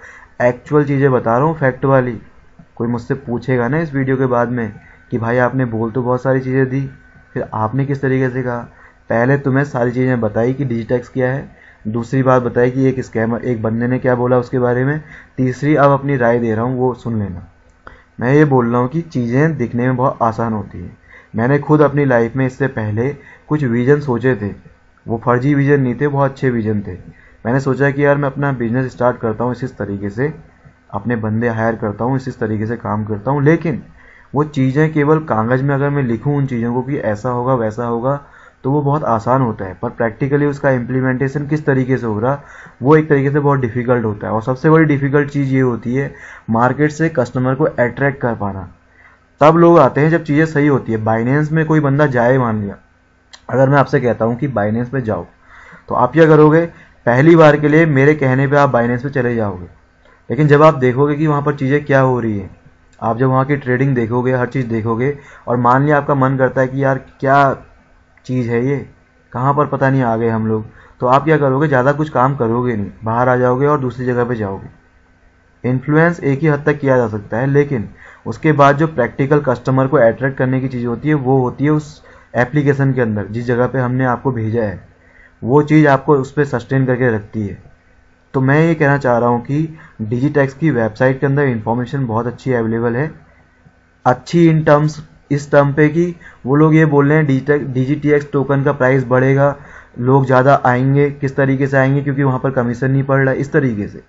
एक्चुअल चीज़ें बता रहा हूँ, फैक्ट वाली। कोई मुझसे पूछेगा ना इस वीडियो के बाद में कि भाई आपने बोल तो बहुत सारी चीज़ें दी, फिर आपने किस तरीके से कहा। पहले तुम्हें सारी चीज़ें बताई कि डिजिटेक्स क्या है, दूसरी बात बताई कि एक स्कैमर, एक बंदे ने क्या बोला उसके बारे में, तीसरी अब अपनी राय दे रहा हूँ, वो सुन लेना। मैं ये बोल रहा हूँ कि चीज़ें दिखने में बहुत आसान होती हैं। मैंने खुद अपनी लाइफ में इससे पहले कुछ विजन सोचे थे, वो फर्जी विजन नहीं थे, बहुत अच्छे विजन थे। मैंने सोचा कि यार मैं अपना बिजनेस स्टार्ट करता हूँ इस तरीके से, अपने बंदे हायर करता हूँ इस तरीके से काम करता हूँ, लेकिन वो चीज़ें केवल कागज़ में अगर मैं लिखूँ उन चीज़ों को कि ऐसा होगा वैसा होगा तो वो बहुत आसान होता है, पर प्रैक्टिकली उसका इम्प्लीमेंटेशन किस तरीके से हो रहा वो एक तरीके से बहुत डिफ़िकल्ट होता है। और सबसे बड़ी डिफ़िकल्ट चीज़ ये होती है मार्केट से कस्टमर को अट्रैक्ट कर पाना। तब लोग आते हैं जब चीज़ें सही होती है। बाइनेंस में कोई बंदा जाए, मान लिया अगर मैं आपसे कहता हूँ कि बाइनेंस में जाओ, तो आप क्या करोगे, पहली बार के लिए मेरे कहने पे आप बाइनेंस पे चले जाओगे, लेकिन जब आप देखोगे कि वहाँ पर चीज़ें क्या हो रही हैं, आप जब वहाँ की ट्रेडिंग देखोगे, हर चीज़ देखोगे, और मान लिया आपका मन करता है कि यार क्या चीज़ है ये, कहाँ पर पता नहीं आ गए हम लोग, तो आप क्या करोगे, ज़्यादा कुछ काम करोगे नहीं, बाहर आ जाओगे और दूसरी जगह पे जाओगे। इन्फ्लुएंस एक ही हद तक किया जा सकता है, लेकिन उसके बाद जो प्रैक्टिकल कस्टमर को अट्रैक्ट करने की चीज़ होती है वो होती है उस एप्लीकेशन के अंदर, जिस जगह पे हमने आपको भेजा है, वो चीज़ आपको उस पर सस्टेन करके रखती है। तो मैं ये कहना चाह रहा हूँ कि डिजिटेक्स की वेबसाइट के अंदर इंफॉर्मेशन बहुत अच्छी अवेलेबल है, अच्छी इन टर्म्स, इस टर्म पे कि वो लोग ये बोल रहे हैं डिजिटेक्स डिजिटेक्स टोकन का प्राइस बढ़ेगा, लोग ज़्यादा आएंगे, किस तरीके से आएंगे, क्योंकि वहाँ पर कमीशन नहीं पड़ रहा, इस तरीके से।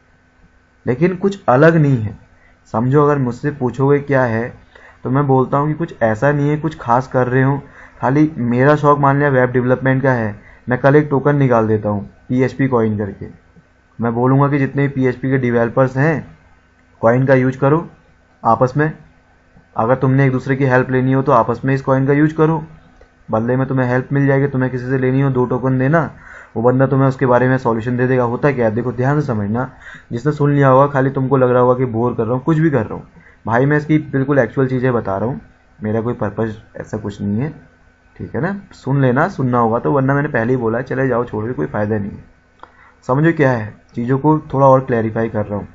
लेकिन कुछ अलग नहीं है, समझो। अगर मुझसे पूछोगे क्या है, तो मैं बोलता हूँ कि कुछ ऐसा नहीं है कुछ खास कर रहे हो। खाली मेरा शौक मान लिया वेब डेवलपमेंट का है, मैं कल एक टोकन निकाल देता हूँ पीएचपी कॉइन करके, मैं बोलूँगा कि जितने पीएचपी के डेवलपर्स हैं कॉइन का यूज करो आपस में, अगर तुमने एक दूसरे की हेल्प लेनी हो तो आपस में इस कॉइन का यूज करो, बदले में तुम्हें हेल्प मिल जाएगी। तुम्हें किसी से लेनी हो दो टोकन देना, वो बंदा तुम्हें उसके बारे में सॉल्यूशन दे देगा। होता क्या है, देखो ध्यान से समझना, जिसने सुन लिया होगा खाली तुमको लग रहा होगा कि बोर कर रहा हूँ, कुछ भी कर रहा हूँ भाई, मैं इसकी बिल्कुल एक्चुअल चीज़ें बता रहा हूँ, मेरा कोई पर्पज़ ऐसा कुछ नहीं है, ठीक है ना। सुन लेना, सुनना होगा तो, वरना मैंने पहले ही बोला है चले जाओ छोड़ के, कोई फ़ायदा नहीं है। समझो क्या है, चीज़ों को थोड़ा और क्लैरिफाई कर रहा हूँ।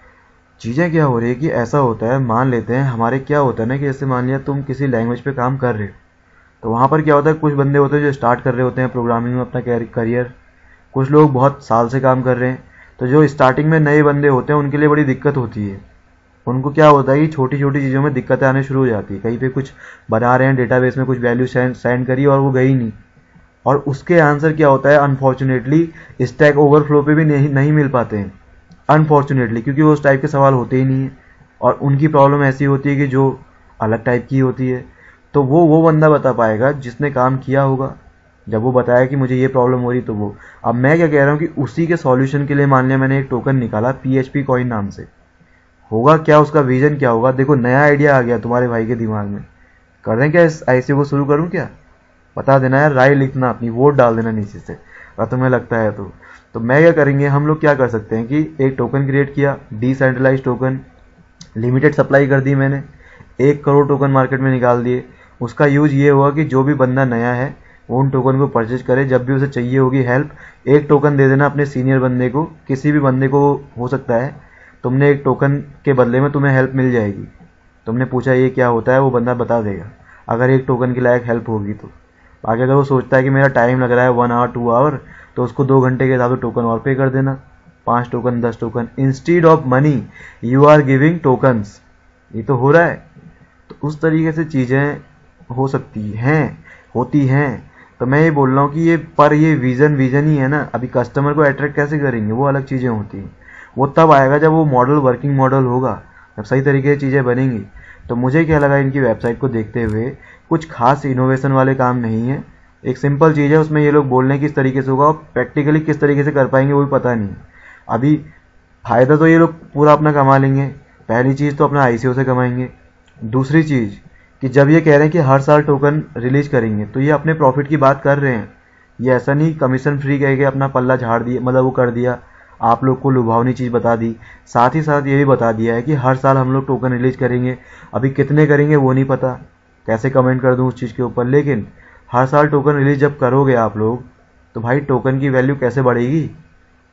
चीज़ें क्या हो रही है कि ऐसा होता है, मान लेते हैं हमारे क्या होता है ना कि जैसे मान लिया तुम किसी लैंग्वेज पे काम कर रहे हो, तो वहाँ पर क्या होता है, कुछ बंदे होते हैं जो स्टार्ट कर रहे होते हैं प्रोग्रामिंग में अपना करियर, कुछ लोग बहुत साल से काम कर रहे हैं। तो जो स्टार्टिंग में नए बंदे होते हैं उनके लिए बड़ी दिक्कत होती है। उनको क्या होता है कि छोटी छोटी चीज़ों में दिक्कतें आने शुरू हो जाती है। कहीं पे कुछ बना रहे हैं, डेटाबेस में कुछ वैल्यू सेंड करी और वो गई नहीं, और उसके आंसर क्या होता है, अनफॉर्चुनेटली स्टैक ओवरफ्लो पे भी नहीं नहीं मिल पाते हैं, अनफॉर्चुनेटली, क्योंकि वो उस टाइप के सवाल होते ही नहीं है, और उनकी प्रॉब्लम ऐसी होती है कि जो अलग टाइप की होती है। तो वो वो बंदा बता पाएगा जिसने काम किया होगा, जब वो बताया कि मुझे ये प्रॉब्लम हो रही, तो वो। अब मैं क्या कह रहा हूँ कि उसी के सॉल्यूशन के लिए मान लिया मैंने एक टोकन निकाला पीएचपी कॉइन नाम से, होगा क्या, उसका विजन क्या होगा। देखो नया आइडिया आ गया तुम्हारे भाई के दिमाग में, कर दें क्या इस आईसीओ को शुरू करूँ क्या, बता देना यार, राय लिखना, अपनी वोट डाल देना नीचे से अगर तुम्हें लगता है तो। तो मैं क्या करेंगे, हम लोग क्या कर सकते हैं कि एक टोकन क्रिएट किया, डिसेंट्रलाइज टोकन, लिमिटेड सप्लाई कर दी मैंने, एक करोड़ टोकन मार्केट में निकाल दिए। उसका यूज ये हुआ कि जो भी बंदा नया है वो उन टोकन को परचेज करे, जब भी उसे चाहिए होगी हेल्प, एक टोकन दे देना अपने सीनियर बंदे को, किसी भी बंदे को हो सकता है, तुमने एक टोकन के बदले में तुम्हें हेल्प मिल जाएगी। तुमने पूछा ये क्या होता है, वो बंदा बता देगा, अगर एक टोकन के लायक हेल्प होगी तो। आगे अगर वो सोचता है कि मेरा टाइम लग रहा है वन आवर टू आवर, तो उसको दो घंटे के हिसाब से टोकन और पे कर देना, पाँच टोकन दस token, instead of money you are giving tokens. ये तो हो रहा है। तो उस तरीके से चीज़ें हो सकती हैं, होती हैं। तो मैं ये बोल रहा हूँ कि ये पर ये विजन विजन ही है ना। अभी कस्टमर को अट्रैक्ट कैसे करेंगे, वो अलग चीज़ें होती हैं, वो तब आएगा जब वो मॉडल वर्किंग मॉडल होगा, जब सही तरीके से चीज़ें बनेंगी। तो मुझे क्या लगा इनकी वेबसाइट को देखते हुए, कुछ खास इनोवेशन वाले काम नहीं है, एक सिंपल चीज़ है, उसमें ये लोग बोल रहे हैं किस तरीके से होगा, और प्रैक्टिकली किस तरीके से कर पाएंगे वो भी पता नहीं। अभी फ़ायदा तो ये लोग पूरा अपना कमा लेंगे, पहली चीज़ तो अपना आईसीओ से कमाएंगे। दूसरी चीज़ कि जब ये कह रहे हैं कि हर साल टोकन रिलीज करेंगे, तो ये अपने प्रॉफिट की बात कर रहे हैं, ये ऐसा नहीं कमीशन फ्री कह के अपना पल्ला झाड़ दिया, मतलब वो कर दिया, आप लोग को लुभावनी चीज़ बता दी। साथ ही साथ ये भी बता दिया है कि हर साल हम लोग टोकन रिलीज करेंगे, अभी कितने करेंगे वो नहीं पता, कैसे कमेंट कर दूँ उस चीज़ के ऊपर, लेकिन हर साल टोकन रिलीज जब करोगे आप लोग, तो भाई टोकन की वैल्यू कैसे बढ़ेगी,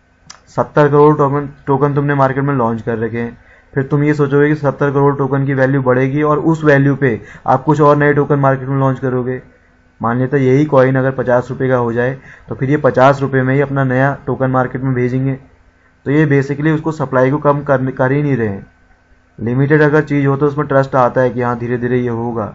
सत्तर करोड़ टोकन टोकन तुमने मार्केट में लॉन्च कर रखे हैं, फिर तुम ये सोचोगे कि सत्तर करोड़ टोकन की वैल्यू बढ़ेगी और उस वैल्यू पे आप कुछ और नए टोकन मार्केट में लॉन्च करोगे। मान लेते यही कॉइन अगर पचास रुपये का हो जाए तो फिर ये पचास रुपये में ही अपना नया टोकन मार्केट में भेजेंगे। तो ये बेसिकली उसको सप्लाई को कम कर कर ही नहीं रहे हैं। लिमिटेड अगर चीज़ हो तो उसमें ट्रस्ट आता है कि हाँ धीरे धीरे ये होगा।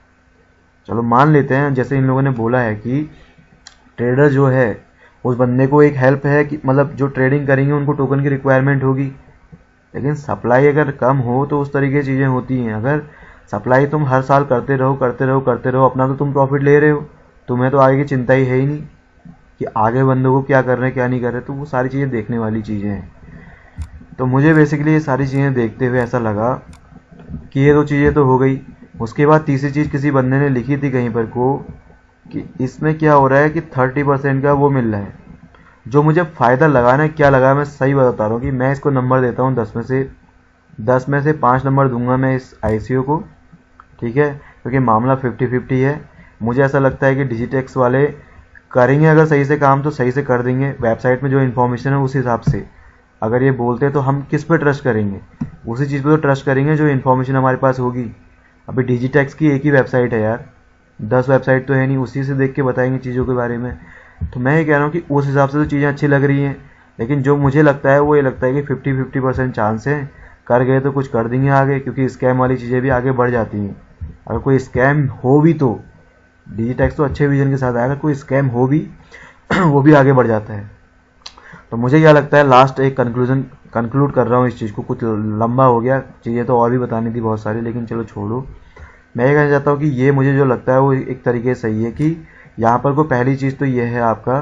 चलो मान लेते हैं, जैसे इन लोगों ने बोला है कि ट्रेडर जो है उस बंदे को एक हेल्प है कि मतलब जो ट्रेडिंग करेंगे उनको टोकन की रिक्वायरमेंट होगी, लेकिन सप्लाई अगर कम हो तो उस तरीके की चीज़ें होती हैं। अगर सप्लाई तुम हर साल करते रहो करते रहो करते रहो अपना तो तुम प्रॉफिट ले रहे हो, तुम्हें तो आगे की चिंता ही है ही नहीं कि आगे बंदों को क्या कर रहे हैं क्या नहीं कर रहे, तो वो सारी चीज़ें देखने वाली चीज़ें हैं। तो मुझे बेसिकली ये सारी चीज़ें देखते हुए ऐसा लगा कि ये दो चीज़ें तो हो गई। उसके बाद तीसरी चीज़ किसी बंदे ने लिखी थी कहीं पर को कि इसमें क्या हो रहा है कि थर्टी परसेंट का वो मिल रहा है, जो मुझे फ़ायदा लगाना है क्या लगा मैं सही बता रहा हूँ कि मैं इसको नंबर देता हूँ दस में से दस में से पाँच नंबर दूंगा मैं इस आईसीओ को, ठीक है, क्योंकि मामला फिफ्टी फिफ्टी है। मुझे ऐसा लगता है कि डिजिटेक्स वाले करेंगे अगर सही से काम तो सही से कर देंगे। वेबसाइट में जो इन्फॉर्मेशन है उस हिसाब से अगर ये बोलते हैं तो हम किस पे ट्रस्ट करेंगे, उसी चीज़ पे तो ट्रस्ट करेंगे जो इन्फॉर्मेशन हमारे पास होगी। अभी डिजिटेक्स की एक ही वेबसाइट है यार, दस वेबसाइट तो है नहीं, उसी से देख के बताएंगे चीज़ों के बारे में। तो मैं ये कह रहा हूँ कि उस हिसाब से तो चीज़ें अच्छी लग रही हैं, लेकिन जो मुझे लगता है वो ये लगता है कि फिफ्टी फिफ्टी परसेंट चांस है, कर गए तो कुछ कर देंगे आगे, क्योंकि स्कैम वाली चीज़ें भी आगे बढ़ जाती हैं। अगर कोई स्कैम हो भी तो डिजिटेक्स तो अच्छे विजन के साथ आया, अगर कोई स्कैम हो भी वो भी आगे बढ़ जाता है। तो मुझे क्या लगता है, लास्ट एक कंक्लूजन कंक्लूड कर रहा हूँ इस चीज़ को, कुछ लंबा हो गया, चीज़ें तो और भी बतानी थी बहुत सारी, लेकिन चलो छोड़ो। मैं ये कहना चाहता हूँ कि ये मुझे जो लगता है वो एक तरीके से सही है कि यहाँ पर को पहली चीज़ तो ये है आपका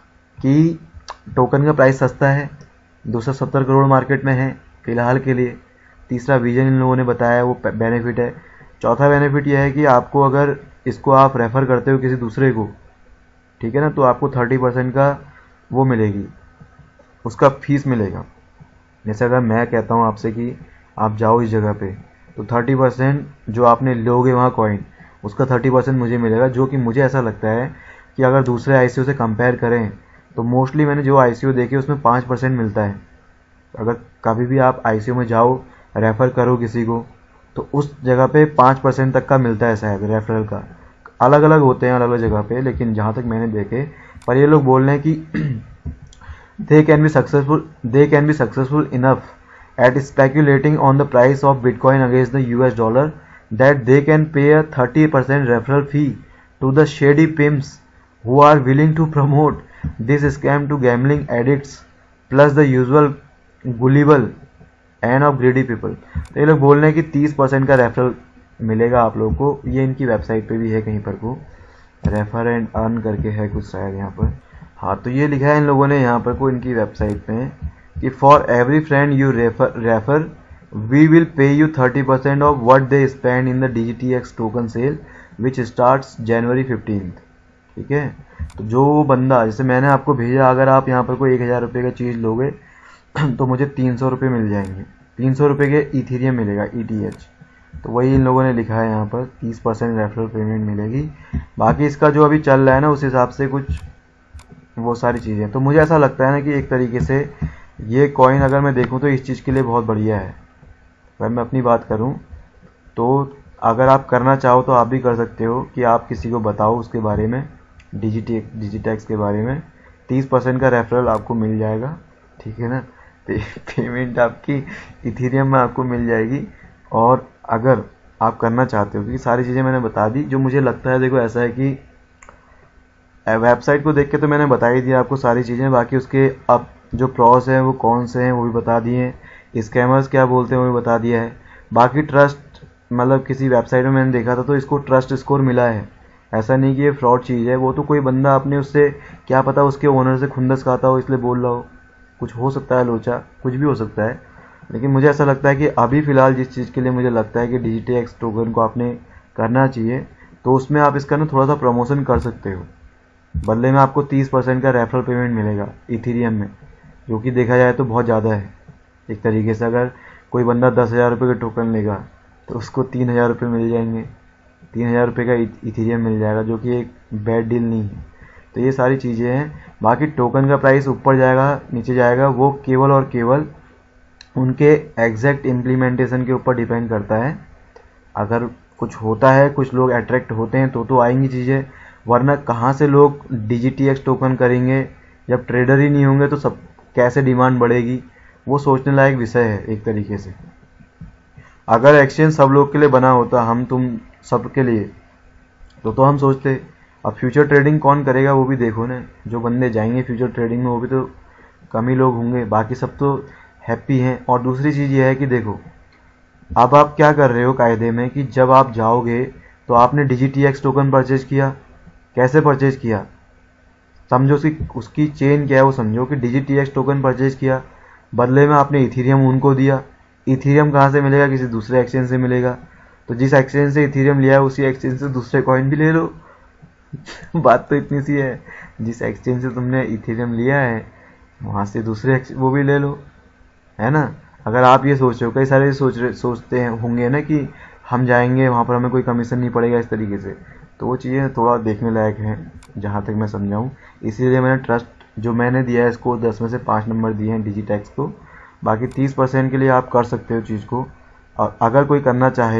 कि टोकन का प्राइस सस्ता है, दो सौ सत्तर करोड़ मार्केट में है फिलहाल के लिए। तीसरा विजन इन लोगों ने बताया वो बेनिफिट है। चौथा बेनिफिट यह है कि आपको अगर इसको आप रेफ़र करते हो किसी दूसरे को, ठीक है ना, तो आपको थर्टी परसेंट का वो मिलेगी, उसका फीस मिलेगा। जैसे अगर मैं कहता हूँ आपसे कि आप जाओ इस जगह पे, तो थर्टी परसेंट जो आपने लोगे वहाँ कॉइन, उसका थर्टी परसेंट मुझे मिलेगा, जो कि मुझे ऐसा लगता है कि अगर दूसरे आईसीओ से कंपेयर करें तो मोस्टली मैंने जो आईसीओ देखे उसमें पाँच परसेंट मिलता है। अगर कभी भी आप आईसीओ में जाओ रेफ़र करो किसी को तो उस जगह पे पाँच परसेंट तक का मिलता है शायद रेफरल का। अलग अलग होते हैं अलग अलग जगह पे, लेकिन जहाँ तक मैंने देखे, पर ये लोग बोल रहे हैं कि they can be successful they can be successful enough at speculating on the price of Bitcoin against the U S dollar that they can pay a thirty percent referral fee to the shady pimps who are willing to promote this scam to gambling addicts plus the usual gullible and of greedy people। तो ये लोग बोल रहे हैं कि तीस percent का referral मिलेगा आप लोगों को। ये इनकी वेबसाइट पे भी है कहीं पर को, रेफर एंड अर्न करके है कुछ शायद यहाँ पर। हाँ, तो ये लिखा है इन लोगों ने यहाँ पर को इनकी वेबसाइट पे कि for every friend you refer refer we will pay you thirty percent of what they spend in the DGTX token sale which starts January fifteenth. ठीक है, तो जो बंदा, जैसे मैंने आपको भेजा, अगर आप यहाँ पर कोई एक हज़ार रुपये का चीज़ लोगे तो मुझे तीन सौ रुपये मिल जाएंगे, तीन सौ रुपये के इथीरियम मिलेगा ई टी एच। तो वही इन लोगों ने लिखा है यहाँ पर, तीस परसेंट रेफरल पेमेंट मिलेगी। बाकी इसका जो अभी चल रहा है ना उस हिसाब से कुछ वो सारी चीज़ें, तो मुझे ऐसा लगता है ना कि एक तरीके से ये कॉइन अगर मैं देखूं तो इस चीज़ के लिए बहुत बढ़िया है। अगर मैं अपनी बात करूं तो अगर आप करना चाहो तो आप भी कर सकते हो कि आप किसी को बताओ उसके बारे में, डिजिटे डिजिटेक्स के बारे में, तीस परसेंट का रेफरल आपको मिल जाएगा। ठीक है ना, पे, पेमेंट आपकी इथीरियम में आपको मिल जाएगी। और अगर आप करना चाहते हो, क्योंकि सारी चीज़ें मैंने बता दी, जो मुझे लगता है, देखो ऐसा है कि वेबसाइट को देख के तो मैंने बता ही दिया आपको सारी चीज़ें, बाकी उसके अब जो प्रॉस हैं वो कौन से हैं वो भी बता दिए हैं, स्कैमर्स क्या बोलते हैं वो भी बता दिया है। बाकी ट्रस्ट, मतलब किसी वेबसाइट में मैंने देखा था तो इसको ट्रस्ट स्कोर मिला है, ऐसा नहीं कि ये फ्रॉड चीज़ है। वो तो कोई बंदा अपने उससे, क्या पता उसके ओनर से खुंदस खाता हो इसलिए बोल रहा हो, कुछ हो सकता है, लोचा कुछ भी हो सकता है। लेकिन मुझे ऐसा लगता है कि अभी फ़िलहाल जिस चीज़ के लिए मुझे लगता है कि डिजिटेक्स टोकन को आपने करना चाहिए, तो उसमें आप इसका ना थोड़ा सा प्रमोशन कर सकते हो। बदले में आपको तीस परसेंट का रेफरल पेमेंट मिलेगा इथीरियम में, जो कि देखा जाए तो बहुत ज़्यादा है एक तरीके से। अगर कोई बंदा दस हज़ार रुपये का टोकन लेगा तो उसको तीन हज़ार रुपये मिल जाएंगे, तीन हज़ार रुपये का इथीरियम मिल जाएगा, जो कि एक बैड डील नहीं है। तो ये सारी चीज़ें हैं। बाकी टोकन का प्राइस ऊपर जाएगा नीचे जाएगा वो केवल और केवल उनके एग्जैक्ट इम्प्लीमेंटेशन के ऊपर डिपेंड करता है। अगर कुछ होता है, कुछ लोग अट्रैक्ट होते हैं तो तो आएंगी चीज़ें, वरना कहाँ से लोग डिजीटीएक्स टोकन करेंगे जब ट्रेडर ही नहीं होंगे, तो सब कैसे डिमांड बढ़ेगी, वो सोचने लायक विषय है एक तरीके से। अगर एक्सचेंज सब लोग के लिए बना होता, हम तुम सब के लिए, तो तो हम सोचते। अब फ्यूचर ट्रेडिंग कौन करेगा वो भी देखो ना, जो बंदे जाएंगे फ्यूचर ट्रेडिंग में वो भी तो कम ही लोग होंगे, बाकी सब तो हैप्पी हैं। और दूसरी चीज़ ये है कि देखो अब आप क्या कर रहे हो कायदे में कि जब आप जाओगे तो आपने डिजीटीएक्स टोकन परचेज किया। कैसे परचेज किया समझो, उसकी उसकी चेन क्या है वो समझो कि डिजीटीएक्स टोकन परचेज किया, बदले में आपने इथीरियम उनको दिया। इथीरियम कहाँ से मिलेगा, किसी दूसरे एक्सचेंज से मिलेगा। तो जिस एक्सचेंज से इथीरियम लिया है उसी एक्सचेंज से दूसरे कॉइन भी ले लो। बात तो इतनी सी है, जिस एक्सचेंज से तुमने इथीरियम लिया है वहाँ से दूसरे वो भी ले लो, है ना। अगर आप ये सोच रहे हो, कई सारे सोच रहे सोचते हैं होंगे ना कि हम जाएंगे वहाँ पर हमें कोई कमीशन नहीं पड़ेगा इस तरीके से, तो वो चीज़ें थोड़ा देखने लायक हैं जहाँ तक मैं समझाऊँ। इसीलिए मैंने ट्रस्ट जो मैंने दिया है इसको दस में से पाँच नंबर दिए हैं डिजीटेक्स को। बाकी तीस परसेंट के लिए आप कर सकते हो चीज़ को, और अगर कोई करना चाहे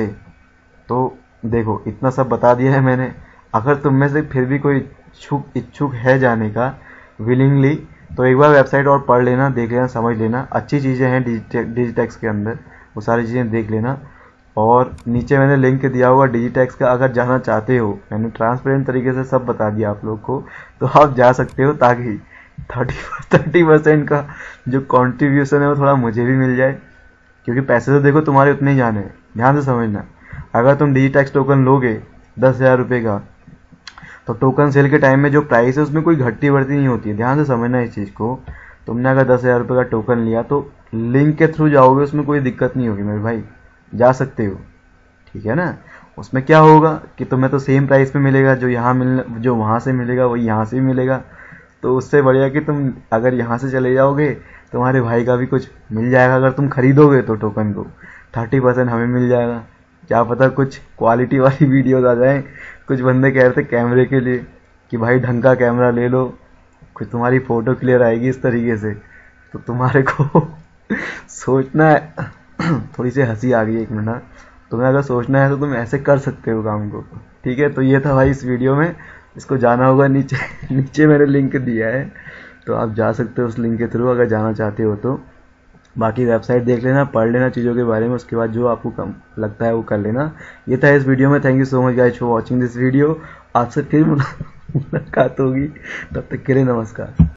तो देखो इतना सब बता दिया है मैंने। अगर तुम में से फिर भी कोई इच्छुक इच्छुक है जाने का विलिंगली, तो एक बार वेबसाइट और पढ़ लेना, देख लेना, समझ लेना। अच्छी चीज़ें हैं डिजीटेक्स के अंदर, वो सारी चीज़ें देख लेना। और नीचे मैंने लिंक दिया हुआ डिजीटेक्स का, अगर जाना चाहते हो, मैंने ट्रांसपेरेंट तरीके से सब बता दिया आप लोग को, तो आप जा सकते हो, ताकि थर्टी थर्टी परसेंट का जो कॉन्ट्रीब्यूशन है वो थोड़ा मुझे भी मिल जाए। क्योंकि पैसे तो देखो तुम्हारे उतने ही जाने हैं, ध्यान से समझना। अगर तुम डिजीटेक्स टोकन लोगे दस हज़ार रुपये का, तो टोकन सेल के टाइम में जो प्राइस है उसमें कोई घटती बढ़ती नहीं होती है, ध्यान से समझना इस चीज़ को। तुमने अगर दस हज़ार रुपये का टोकन लिया तो लिंक के थ्रू जाओगे, उसमें कोई दिक्कत नहीं होगी मेरे भाई, जा सकते हो, ठीक है ना। उसमें क्या होगा कि तुम्हें तो सेम प्राइस पे मिलेगा, जो यहाँ मिल जो वहाँ से मिलेगा वही यहाँ से भी मिलेगा। तो उससे बढ़िया कि तुम अगर यहाँ से चले जाओगे तुम्हारे भाई का भी कुछ मिल जाएगा। अगर तुम खरीदोगे तो टोकन को थर्टी परसेंट हमें मिल जाएगा। क्या पता कुछ क्वालिटी वाली वीडियोज आ जाएं। कुछ बंदे कह रहे थे कैमरे के लिए कि भाई ढंग का कैमरा ले लो, कुछ तुम्हारी फ़ोटो क्लियर आएगी इस तरीके से। तो तुम्हारे को सोचना है। थोड़ी सी हंसी आ गई एक मिनट। तुम्हें अगर सोचना है तो तुम ऐसे कर सकते हो काम को, ठीक है। तो ये था भाई इस वीडियो में, इसको जाना होगा नीचे नीचे मैंने लिंक दिया है, तो आप जा सकते हो उस लिंक के थ्रू अगर जाना चाहते हो तो। बाकी वेबसाइट देख लेना, पढ़ लेना चीज़ों के बारे में, उसके बाद जो आपको कम लगता है वो कर लेना। ये था इस वीडियो में। Thank you so much guys for watching this video. आपसे फिर मुलाकात होगी, तब तक के लिए नमस्कार।